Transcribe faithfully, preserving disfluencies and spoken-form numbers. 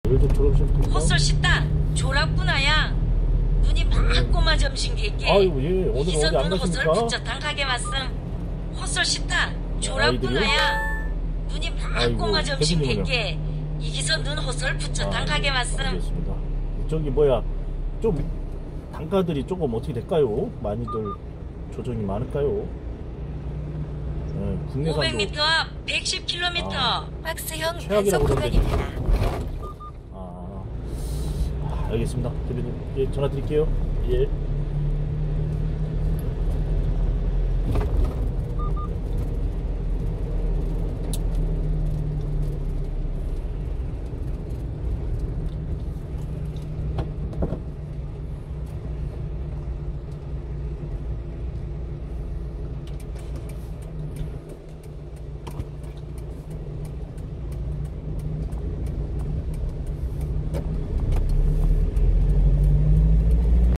좀 졸업시켜. 헛설 식당 졸업구나야. 눈이 막 꼬마 점심객게. 아이고 예. 오늘 이기서 어디 안 눈 헛설 가십니까? 붙여 당하게 왔음. 헛설 식당 졸업구나야. 눈이 막 아이고, 꼬마 점심객게. 대표님은요? 이기서 눈 헛설 붙여 아, 당하게 왔음. 알겠습니다. 저기 뭐야 좀 단가들이 조금 어떻게 될까요? 많이들 조정이 많을까요? 네, 국내산도 오백 미터 앞 백십 킬로미터 아, 박스형 최악이라고 단속 구간입니다. 아, 아 알겠습니다. 대표님 예, 전화 드릴게요. 예.